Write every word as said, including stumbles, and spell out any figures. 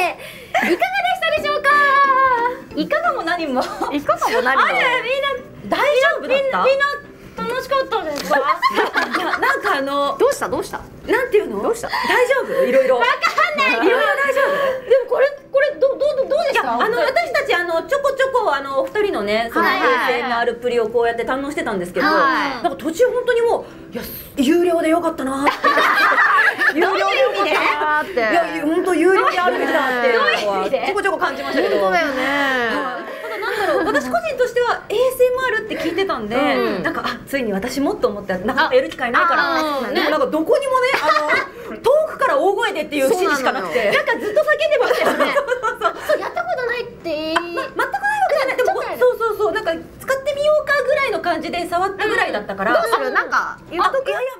いかがでしたでしょうか。 いかがも何も。 いかがも何も。 あれみんな大丈夫だった？ みんな楽しかったですか。 いやなんかあのどうしたどうした。 なんていうの？ どうした？ 大丈夫？いろいろ。わかんない。いろいろ大丈夫？ でもこれこれどどどどうでした？ あの私たちあのちょこちょこあのお二人のねそのはい平成のあるプリをこうやって堪能してたんですけど、 はいなんか途中本当にもういや有料でよかったなって。有料でよかったなって。いや本当有料であるべきだっていうのはちょこちょこ感じましたけど。 本当だよね。 ただなんだろう、私個人としては エーエスエムアール って聞いてたんで、なんかあついに私もと思ってなかなかやる機会ないから、でもなんかどこにもねあの遠くから大声でっていう指示しかなくて、なんかずっと叫んでましたよね。 そうやったことないって全くないわけじゃない。でもそうそうそうなんか使ってみようかぐらいの感じで触ったぐらいだったから。 どうする？なんか言っとく。